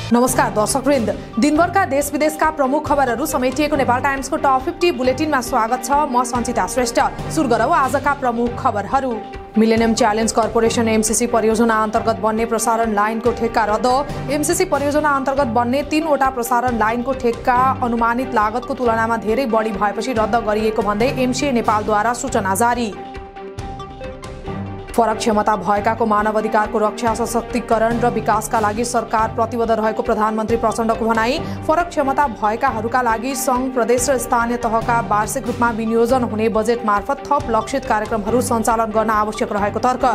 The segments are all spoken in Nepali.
नमस्कार दर्शकवृन्द, दिनभरका देश विदेशका प्रमुख खबरहरू समेटिएको नेपाल टाइम्सको टप 50 बुलेटिनमा स्वागत छ। म सञ्चिता श्रेष्ठ। सुरु गरौँ आजका प्रमुख खबरहरू। मिलेनियम च्यालेन्ज कर्पोरेसन एमसीसी परियोजना अन्तर्गत बन्ने प्रसारण लाइनको ठेक्का रद्द। एमसीसी परियोजना अन्तर्गत बन्ने 3 वटा प्रसारण लाइनको ठेक्का अनुमानित लागतको तुलनामा धेरै बढी भएपछि रद्द गरिएको भन्दै एमसीए नेपालद्वारा सूचना जारी। फरक क्षमता भएकाको मानव अधिकारको रक्षा, सशक्तिकरण र विकासका लागि सरकार प्रतिबद्ध रहेको प्रधानमन्त्री प्रचण्डको भनाई। फरक क्षमता भएकाहरूका लागि सङ्घ, प्रदेश र स्थानीय तहका वार्षिक रूपमा विनियोजन हुने बजेट मार्फत थप लक्षित कार्यक्रमहरू सञ्चालन गर्न आवश्यक रहेको तर्क।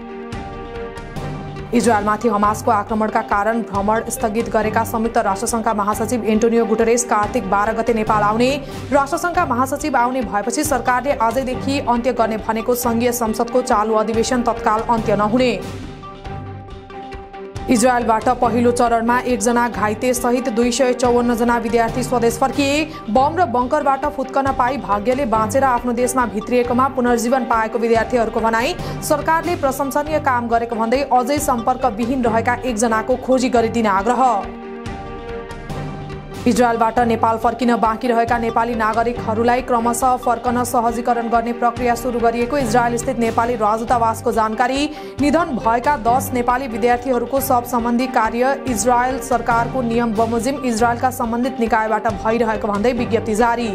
इजरायलमाथि हमासको आक्रमणका कारण भ्रमण स्थगित गरेका संयुक्त राष्ट्रसङ्घका महासचिव एन्टोनियो गुटेरेस कार्तिक 12 गते नेपाल आउने। राष्ट्रसङ्घका महासचिव आउने भएपछि सरकारले आजैदेखि अन्त्य गर्ने भनेको सङ्घीय संसदको चालु अधिवेशन तत्काल अन्त्य नहुने। इजरायलबाट पहिलो चरणमा 1 जना घाइते सहित 254 जना विद्यार्थी स्वदेश फर्किए। बम र बङ्करबाट फुत्कन पाई भाग्यले बाँचेर आफ्नो देशमा भित्रिएकोमा पुनर्जीवन पाएको विद्यार्थीहरूको भनाई। सरकारले प्रशंसनीय काम गरेको भन्दै अझै सम्पर्कविहीन रहेका 1 जनाको खोजी गरिदिन आग्रह। इजरायलबाट नेपाल फर्किन बाँकी रहेका नेपाली नागरिकहरूलाई क्रमशः फर्कन सहजीकरण गर्ने प्रक्रिया सुरु गरिएको इजरायलस्थित नेपाली राजदूतावासको जानकारी। निधन भएका 10 नेपाली विद्यार्थीहरूको शव सम्बन्धी कार्य इजरायल सरकारको नियम बमोजिम इजरायलका सम्बन्धित निकायबाट भइरहेको भन्दै विज्ञप्ति जारी।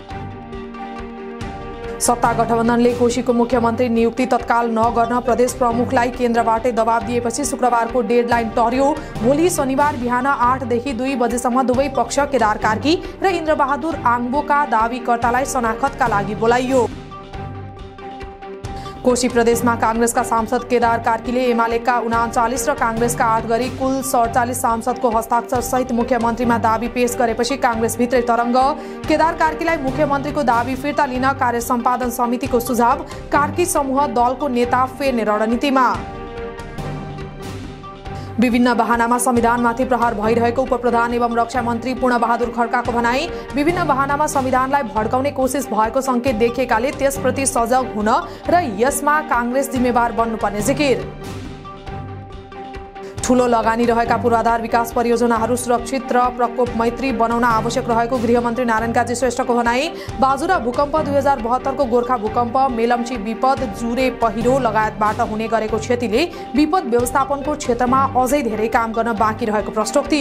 सत्ता गठबन्धनले कोशीको मुख्यमन्त्री नियुक्ति तत्काल नगर्न प्रदेश प्रमुखलाई केन्द्रबाटै दबाब दिएपछि शुक्रबारको डेडलाइन टर्यो। भोलि शनिबार बिहान 8 देखि 2 बजेसम्म दुवै पक्ष केदार कार्की र इन्द्रबहादुर आङ्बोका दावीकर्तालाई शनाखतका लागि बोलाइयो। कोशी प्रदेशमा काङ्ग्रेसका सांसद केदार कार्कीले एमालेका 39 र काङ्ग्रेसका 8 गरी कुल 47 सांसदको हस्ताक्षर सहित मुख्यमन्त्रीमा दाबी पेश गरेपछि काङ्ग्रेसभित्रै तरङ्ग। केदार कार्कीलाई मुख्यमन्त्रीको दाबी फिर्ता लिन कार्य सम्पादन समितिको सुझाव। कार्की समूह दलको नेता फेर्ने रणनीतिमा। विभिन्न बहानामा संविधानमाथि प्रहार भइरहेको उपप्रधान एवं रक्षा मन्त्री पूर्णबहादुर खड्काको भनाई। विभिन्न बहानामा संविधानलाई भड्काउने कोसिस भएको संकेत देखिएकाले त्यसप्रति सजग हुन र यसमा काङ्ग्रेस जिम्मेवार बन्नुपर्ने जिकिर। ठूलो लगानी रहेका पूर्वाधार विकास परियोजनाहरू सुरक्षित र प्रकोप मैत्री बनाउन आवश्यक रहेको गृहमन्त्री नारायण काजी श्रेष्ठको भनाई। बाजुरा भूकम्प, 2072 को गोर्खा भूकम्प, मेलम्ची विपद, जुरे पहिरो लगायतबाट हुने गरेको क्षतिले विपद व्यवस्थापनको क्षेत्रमा अझै धेरै काम गर्न बाँकी रहेको प्रश्नोक्ति।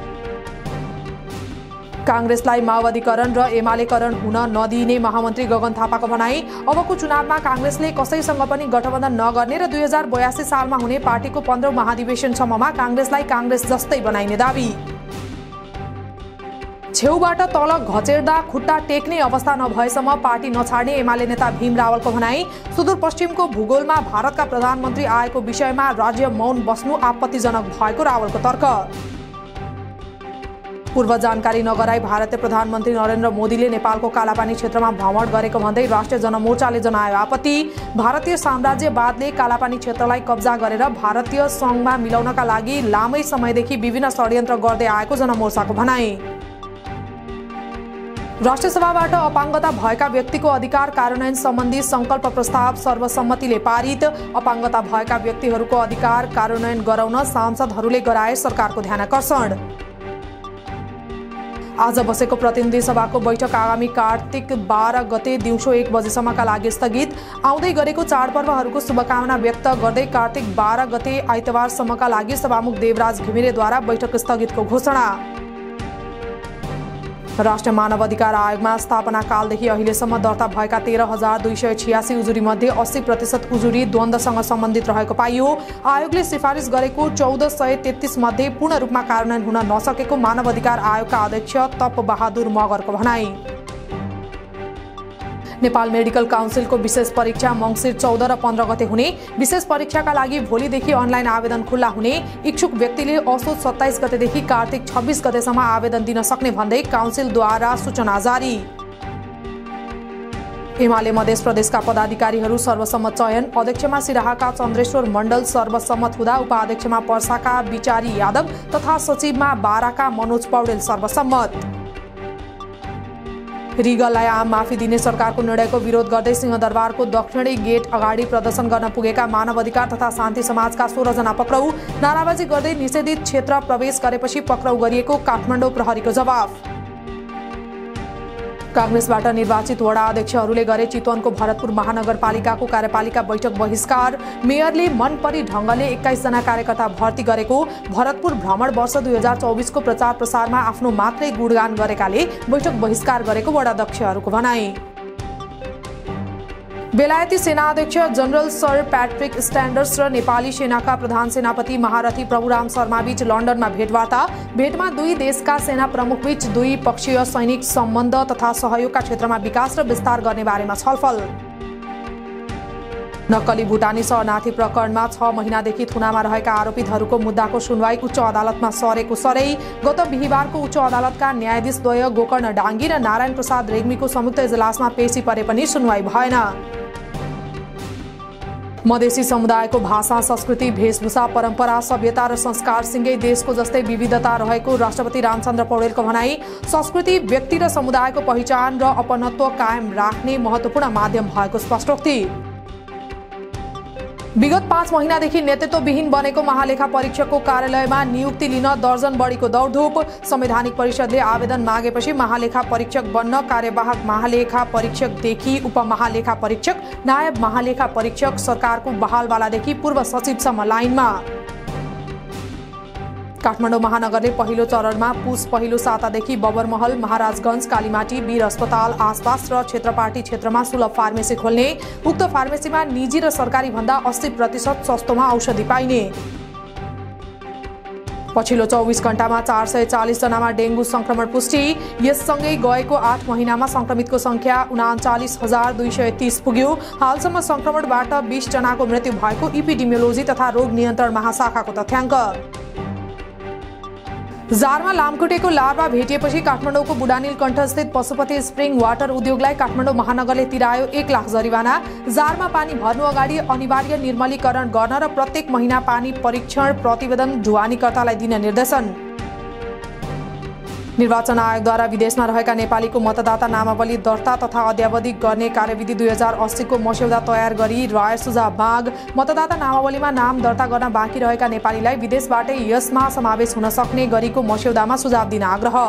काङ्ग्रेसलाई माओवादीकरण र एमालेकरण हुन नदिने महामन्त्री गगन थापाको भनाई। अबको चुनावमा काङ्ग्रेसले कसैसँग पनि गठबन्धन नगर्ने र 2082 सालमा हुने पार्टीको 15औं महाधिवेशनसम्ममा काङ्ग्रेसलाई काङ्ग्रेस जस्तै बनाइने दावी। छेउबाट तल घचेर्दा खुट्टा टेक्ने अवस्था नभएसम्म पार्टी नछाड्ने एमाले नेता भीम रावलको भनाई। सुदूरपश्चिमको भूगोलमा भारतका प्रधानमन्त्री आएको विषयमा राज्य मौन बस्नु आपत्तिजनक भएको रावलको तर्क। पूर्व जानकारी नगराई भारतीय प्रधानमन्त्री नरेन्द्र मोदीले नेपालको कालापानी क्षेत्रमा भ्रमण गरेको भन्दै राष्ट्रिय जनमोर्चाले जनायो आपत्ति। भारतीय साम्राज्यवादले कालापानी क्षेत्रलाई कब्जा गरेर भारतीय सङ्घमा मिलाउनका लागि लामै समयदेखि विभिन्न षड्यन्त्र गर्दै आएको जनमोर्चाको भनाई। राष्ट्रिय सभाबाट अपाङ्गता भएका व्यक्तिको अधिकार कार्यान्वयन सम्बन्धी संकल्प प्रस्ताव सर्वसम्मतिले पारित। अपाङ्गता भएका व्यक्तिहरूको अधिकार कार्यान्वयन गराउन सांसदहरूले गराए सरकारको ध्यानाकर्षण। आज बसेको प्रतिनिधि सभाको बैठक आगामी कार्तिक 12 गते दिउँसो 1 बजेसम्मका लागि स्थगित। आउँदै गरेको चाडपर्वहरूको शुभकामना व्यक्त गर्दै कार्तिक 12 गते आइतबारसम्मका लागि सभामुख देवराज घिमिरेद्वारा बैठक स्थगितको घोषणा। राष्ट्रिय मानव अधिकार आयोगमा स्थापना कालदेखि अहिलेसम्म दर्ता भएका 13,286 उजुरी मध्ये 80% उजुरी द्वन्द्वसँग सम्बन्धित रहेको पाइयो। आयोगले सिफारिस गरेको 1433 मध्ये पूर्ण रूपमा कार्यान्वयन हुन नसकेको मानव अधिकार आयोगका अध्यक्ष तप बहादुर मगरको भनाई। नेपाल मेडिकल काउन्सिलको विशेष परीक्षा मङ्सिर 14 र 15 गते हुने। विशेष परीक्षाका लागि भोलिदेखि अनलाइन आवेदन खुल्ला हुने। इच्छुक व्यक्तिले असोज 27 गतेदेखि कार्तिक 26 गतेसम्म आवेदन दिन सक्ने भन्दै काउन्सिलद्वारा सूचना जारी। एमाले मधेस प्रदेशका पदाधिकारीहरू सर्वसम्मत चयन। अध्यक्षमा सिराहाका चन्द्रेश्वर मण्डल सर्वसम्मत हुँदा उपाध्यक्षमा पर्साका विचारी यादव तथा सचिवमा बाराका मनोज पौडेल सर्वसम्मत। रिगललाई आम माफी दिने सरकारको निर्णयको विरोध गर्दै सिंहदरबारको दक्षिणी गेट अगाडि प्रदर्शन गर्न पुगेका मानव अधिकार तथा शान्ति समाजका 16 जना पक्राउ। नाराबाजी गर्दै निषेधित क्षेत्र प्रवेश गरेपछि पक्राउ गरिएको काठमाडौँ प्रहरीको जवाफ। कांग्रेसबाट निर्वाचित वडा अध्यक्षहरूले गरे चितवनको भरतपुर महानगरपालिकाको कार्यपालिका बैठक बहिष्कार। मेयरले मनपरी ढङ्गले 21 जना कार्यकर्ता भर्ती गरेको। भरतपुर भ्रमण वर्ष 2024 को प्रचार प्रसारमा आफ्नो मात्रै गुणगान गरेकाले बैठक बहिष्कार गरेको वडाध्यक्षहरूको भनाई। बेलायती सेनाध्यक्ष जनरल सर प्याट्रिक स्ट्यान्डर्स र नेपाली सेनाका प्रधान सेनापति महारथी प्रभुराम शर्मा बीच लन्डनमा भेटवार्ता। भेटमा दुई देशका सेना प्रमुख बीच द्विपक्षीय सैनिक सम्बन्ध तथा सहयोगका क्षेत्रमा विकास र विस्तार गर्ने बारेमा छलफल। नक्कली भुटानी शरणार्थी प्रकरणमा 6 महिनादेखि थुनामा रहेका आरोपितहरूको मुद्दाको सुनवाई उच्च अदालतमा सरेको सरै। गत बिहिबारको उच्च अदालतका न्यायाधीशद्वय गोकर्ण डाङ्गी र नारायण प्रसाद रेग्मीको संयुक्त इजलासमा पेशी परे पनि सुनवाई भएन। मधेसी समुदायको भाषा, संस्कृति, वेशभूषा, परम्परा, सभ्यता र संस्कारसँगै देशको जस्तै विविधता रहेको राष्ट्रपति रामचन्द्र पौडेलको भनाई। संस्कृति व्यक्ति र समुदायको पहिचान र अपनत्व कायम राख्ने महत्त्वपूर्ण माध्यम भएको स्पष्टोक्ति। विगत 5 महिनादेखि नेतृत्वविहीन बनेको महालेखा परीक्षकको कार्यालयमा नियुक्ति लिन दर्जन बढीको दौडधुप। संवैधानिक परिषदले आवेदन मागेपछि महालेखा परीक्षक बन्न कार्यवाहक महालेखा परीक्षकदेखि उपमहालेखा परीक्षक, नायब महालेखा परीक्षक, सरकारको बहालवालादेखि पूर्व सचिवसम्म लाइनमा। काठमाडौँ महानगरले पहिलो चरणमा पुस पहिलो सातादेखि बबरमहल, महाराजगञ्ज, कालीमाटी, वीर अस्पताल आसपास र क्षेत्रपाटी क्षेत्रमा सुलभ फार्मेसी खोल्ने। उक्त फार्मेसीमा निजी र सरकारी भन्दा 80% सस्तोमा औषधि पाइने। पछिल्लो 24 घण्टामा 440 जनामा डेङ्गु संक्रमण पुष्टि। यससँगै गएको 8 महिनामा संक्रमितको संख्या 39,230 पुग्यो। हालसम्म संक्रमणबाट 20 जनाको मृत्यु भएको इपिडेमियोलोजी तथा रोग नियन्त्रण महाशाखाको तथ्याङ्क। जारमा लामखुट्टेको लार्वा भेटिएपछि काठमाडौँको बुढानीलकण्ठस्थित पशुपति स्प्रिङ वाटर उद्योगलाई काठमाडौँ महानगरले तिरायो 1 लाख जरिवाना। जारमा पानी भर्नु अगाडि अनिवार्य निर्मलीकरण गर्न र प्रत्येक महिना पानी परीक्षण प्रतिवेदन ढुवानीकर्तालाई दिन निर्देशन। निर्वाचन आयोगद्वारा विदेशमा रहेका नेपालीको मतदाता नामावली दर्ता तथा अद्यावधि गर्ने कार्यविधि 2080 को मस्यौदा तयार गरी राय सुझाव माग। मतदाता नामावलीमा नाम दर्ता गर्न बाँकी रहेका नेपालीलाई विदेशबाटै यसमा समावेश हुन सक्ने गरीको मस्यौदामा सुझाव दिन आग्रह।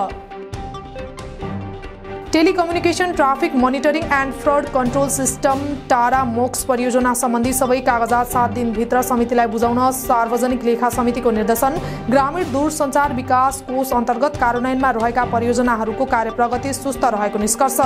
Telecommunication traffic monitoring and fraud control system TERAMOCS परियोजना सम्बन्धी सबै कागजात 7 दिनभित्र समितिलाई बुझाउन सार्वजनिक लेखा समितिको निर्देशन। ग्रामीण दूरसञ्चार विकास कोष अन्तर्गत कार्यान्वयनमा रहेका परियोजनाहरूको कार्यप्रगति सुस्त रहेको निष्कर्ष।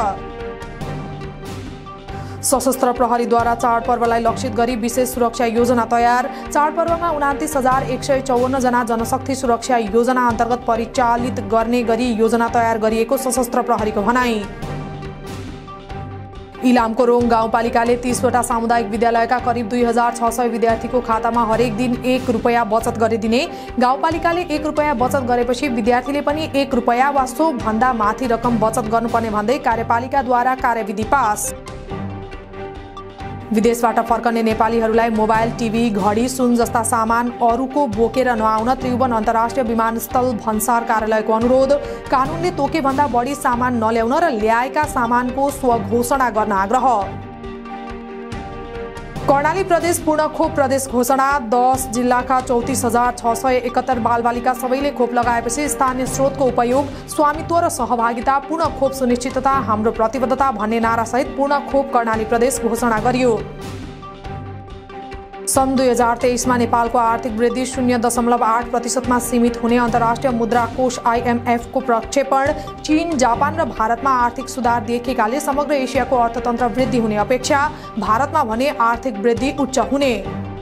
सशस्त्र प्रहरीद्वारा चाडपर्वलाई लक्षित गरी विशेष सुरक्षा योजना तयार। चाडपर्वमा 29,154 जना जनशक्ति सुरक्षा योजना अन्तर्गत परिचालित गर्ने गरी योजना तयार गरिएको सशस्त्र प्रहरीको भनाई। इलामको रोङ गाउँपालिकाले 30वटा सामुदायिक विद्यालयका करिब 2,600 विद्यार्थीको खातामा हरेक दिन 1 रुपैयाँ बचत गरिदिने। गाउँपालिकाले 1 रुपैयाँ बचत गरेपछि विद्यार्थीले पनि 1 रुपैयाँ वा सो भन्दा माथि रकम बचत गर्नुपर्ने भन्दै कार्यपालिकाद्वारा कार्यविधि पास। विदेशबाट फर्कने नेपालीहरूलाई मोबाइल, टिभी, घडी, सुन जस्ता सामान अरूको बोकेर नआउन त्रिभुवन अन्तर्राष्ट्रिय विमानस्थल भन्सार कार्यालयको अनुरोध। कानुनले तोके भन्दा बढी सामान नल्याउन र ल्याएका सामानको स्वघोषणा गर्न आग्रह। कर्णाली प्रदेश पूर्ण खोप प्रदेश घोषणा। 10 जिल्लाका 34,671 बालबालिका सबैले खोप लगाएपछि स्थानीय स्रोतको उपयोग, स्वामित्व र सहभागिता, पूर्ण खोप सुनिश्चितता हाम्रो प्रतिबद्धता भन्ने नारासहित पूर्ण खोप कर्णाली प्रदेश घोषणा गरियो। सन् 2023 मा नेपालको आर्थिक वृद्धि 0.8% सीमित हुने अन्तर्राष्ट्रिय मुद्रा कोष IMF को प्रक्षेपण। चीन, जापान र भारतमा आर्थिक सुधार देखेकाले समग्र एसियाको अर्थतन्त्र वृद्धि हुने अपेक्षा, भारतमा भने आर्थिक वृद्धि उच्च हुने।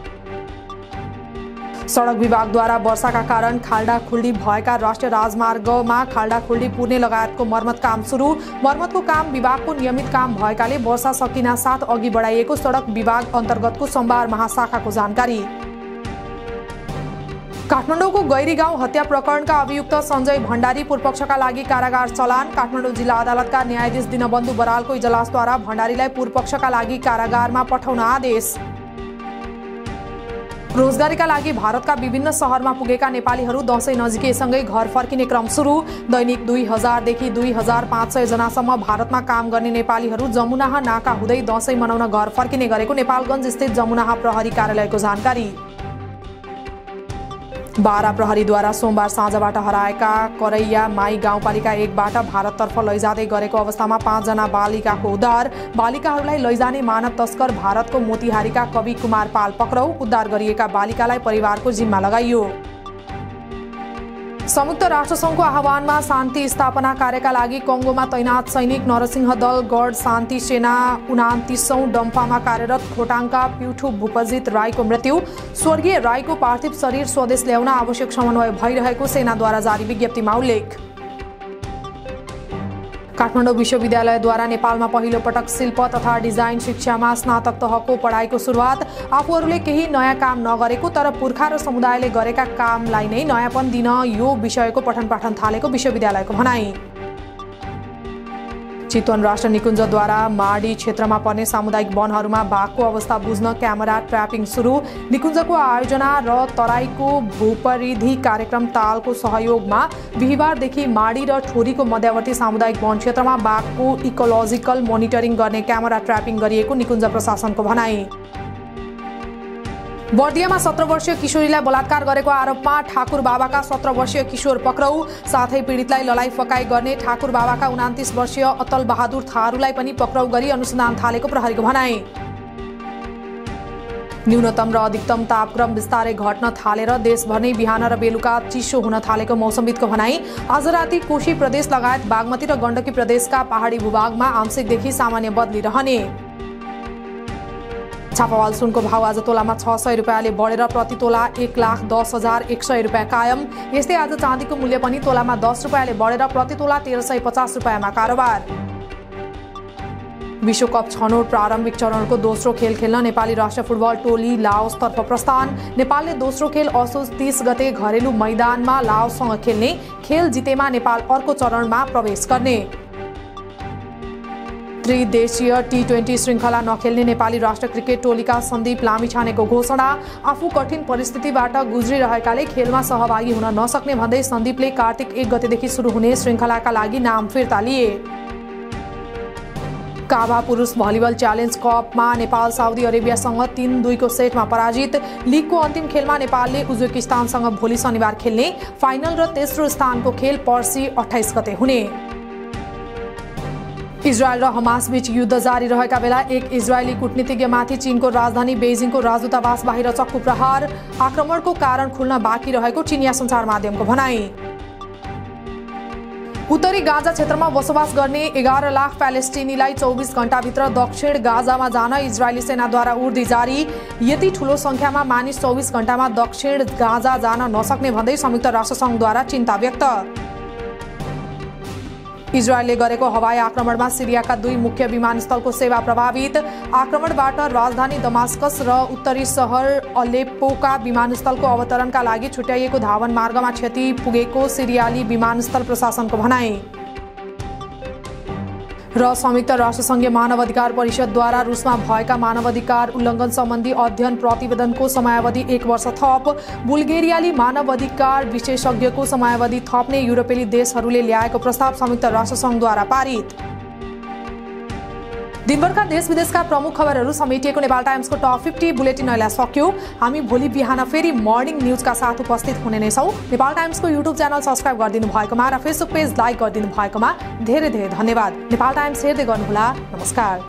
सडक विभागद्वारा वर्षाका कारण खाल्डाखुल्डी भएका राष्ट्रिय राजमार्गमा खाल्डाखुल्डी पुर्ने लगायतको मर्मत काम सुरु। मर्मतको काम विभागको नियमित काम भएकाले वर्षा सकिना साथ अघि बढाइएको सडक विभाग अन्तर्गतको सम्भार महाशाखाको जानकारी। काठमाडौँको गैरी गाउँ हत्या प्रकरणका अभियुक्त सञ्जय भण्डारी पूर्वपक्षका लागि कारागार चलान। काठमाडौँ जिल्ला अदालतका न्यायाधीश दिनबन्धु बरालको इजलासद्वारा भण्डारीलाई पूर्वपक्षका लागि कारागारमा पठाउन आदेश। रोजगारीका लागि भारतका विभिन्न शहरमा पुगेका नेपालीहरू दशैं नजिकैसँगै घर फर्किने क्रम सुरु। दैनिक 2000 देखि 2500 जनासम्म भारतमा काम गर्ने नेपालीहरू जमुनाहा नाका हुँदै दशैं मनाउन घर फर्किने गरेको नेपालगञ्ज स्थित जमुनाहा प्रहरी कार्यालयको जानकारी। बारा प्रहरीद्वारा सोमबार साँझबाट हराएका करैया माई गाउँपालिका 1बाट भारततर्फ लैजाँदै गरेको अवस्थामा 5 जना बालिकाको उद्धार। बालिकाहरूलाई लैजाने मानव तस्कर भारतको मोतिहारीका कवि कुमार पाल पक्राउ। उद्धार गरिएका बालिकालाई परिवारको जिम्मा लगाइयो। संयुक्त राष्ट्रसङ्घको आह्वानमा शान्ति स्थापना कार्यका लागि कङ्गोमा तैनात सैनिक नरसिंह दल गढ शान्ति सेना 29औं डम्फामा कार्यरत खोटाङका प्युठु भूपजित राईको मृत्यु। स्वर्गीय राईको पार्थिव शरीर स्वदेश ल्याउन आवश्यक समन्वय भइरहेको सेनाद्वारा जारी विज्ञप्तिमा उल्लेख। काठमाडौँ विश्वविद्यालयद्वारा नेपालमा पहिलो पटक शिल्प तथा डिजाइन शिक्षामा स्नातक तहको पढाइको सुरुवात। आफूहरूले केही नयाँ काम नगरेको तर पुर्खा र समुदायले गरेका कामलाई नै नयाँपन दिन यो विषयको पठन पाठन थालेको विश्वविद्यालयको भनाई। चितवन राष्ट्र निकुञ्जद्वारा माडी क्षेत्रमा पर्ने सामुदायिक वनहरूमा बाघको अवस्था बुझ्न क्यामेरा ट्र्यापिङ सुरु। निकुञ्जको आयोजना र तराईको भूपरिधि कार्यक्रम तालको सहयोगमा बिहिबारदेखि माडी र ठोरीको मध्यवर्ती सामुदायिक वन क्षेत्रमा बाघको इकोलोजिकल मोनिटरिङ गर्ने क्यामेरा ट्र्यापिङ गरिएको निकुञ्ज प्रशासनको भनाई। बर्दियामा 17 वर्षीय किशोरीलाई बलात्कार गरेको आरोपमा ठाकुर बाबाका 17 वर्षीय किशोर पक्राउ। साथै पीडितलाई ललाई फकाई गर्ने ठाकुर बाबाका 29 वर्षीय अतल बहादुर थारूलाई पनि पक्राउ गरी अनुसन्धान थालेको प्रहरीको भनाई। न्यूनतम र अधिकतम तापक्रम बिस्तारै घट्न थालेर देशभर नै बिहान र बेलुका चिसो हुन थालेको मौसमविदको भनाई। आज राति कोशी प्रदेश लगायत बागमती र गण्डकी प्रदेशका पहाडी भूभागमा आंशिकदेखि सामान्य बदली रहने। छापावाल सुनको भाव आज तोलामा 600 रुपियाँले बढेर प्रति तोला 1,10,100 रुपियाँ कायम। यस्तै आज चाँदीको मूल्य पनि तोलामा 10 रुपियाँले बढेर प्रति तोला 1350 रुपियाँमा कारोबार। विश्वकप छनौट प्रारम्भिक चरणको दोस्रो खेल खेल्न नेपाली राष्ट्रिय फुटबल टोली लाओसतर्फ प्रस्थान। नेपालले दोस्रो खेल असोज 30 गते घरेलु मैदानमा लाओससँग खेल्ने। खेल जितेमा नेपाल अर्को चरणमा प्रवेश गर्ने। त्रिदेशीय T20 श्रृङ्खला नखेल्ने नेपाली राष्ट्र क्रिकेट टोलीका सन्दीप लामिछानेको घोषणा। आफू कठिन परिस्थितिबाट गुज्रिरहेकाले खेलमा सहभागी हुन नसक्ने भन्दै सन्दीपले कार्तिक 1 गतेदेखि सुरु हुने श्रृङ्खलाका लागि नाम फिर्ता लिए। काभा पुरुष भलिबल च्यालेन्ज कपमा नेपाल साउदी अरेबियासँग 3-2 को सेटमा पराजित। लिगको अन्तिम खेलमा नेपालले उज्बेकिस्तानसँग भोलि शनिबार खेल्ने। फाइनल र तेस्रो स्थानको खेल पर्सि 28 गते हुने। इजरायल र हमास बीच युद्ध जारी रहेका बेला एक इजरायली कूटनीतिज्ञमाथि चीनको राजधानी बेजिङको राजदूतावास बाहिर चक्कु प्रहार। आक्रमणको कारण खुल्न बाँकी रहेको चिनिया सञ्चार माध्यमको भनाई। उत्तरी गाजा क्षेत्रमा बसोबास गर्ने 11 लाख प्यालेस्टिनीलाई 24 घण्टाभित्र दक्षिण गाजामा जान इजरायली सेनाद्वारा उर्दी जारी। यति ठूलो संख्यामा मानिस 24 घण्टामा दक्षिण गाजा जान नसक्ने भन्दै संयुक्त राष्ट्रसङ्घद्वारा चिन्ता व्यक्त। इजरायलले गरेको हवाई आक्रमणमा सिरियाका 2 मुख्य विमानस्थलको सेवा प्रभावित। आक्रमणबाट राजधानी दमास्कस र उत्तरी सहर अलेप्पोका विमानस्थलको अवतरणका लागि छुट्याइएको धावन मार्गमा क्षति पुगेको सिरियाली विमानस्थल प्रशासनको भनाई। र संयुक्त राष्ट्रसङ्घीय मानवाधिकार परिषदद्वारा रुसमा भएका मानवाधिकार उल्लङ्घन सम्बन्धी अध्ययन प्रतिवेदनको समयावधि 1 वर्ष थप। बुल्गेरियाली मानवाधिकार विशेषज्ञको समयावधि थप्ने युरोपेली देशहरूले ल्याएको प्रस्ताव संयुक्त राष्ट्रसङ्घद्वारा पारित। दिनभरका देश विदेशका प्रमुख खबरहरू समेटिएको नेपाल टाइम्सको टप 50 बुलेटिन अहिले सक्यो। हामी भोलि बिहान फेरि मर्निङ न्युजका साथ उपस्थित हुने नै छौँ। नेपाल टाइम्सको युट्युब च्यानल सब्स्क्राइब गरिदिनु भएकोमा र फेसबुक पेज लाइक गरिदिनु भएकोमा धेरै धेरै धन्यवाद। नेपाल टाइम्स हेर्दै गर्नुहोला। नमस्कार।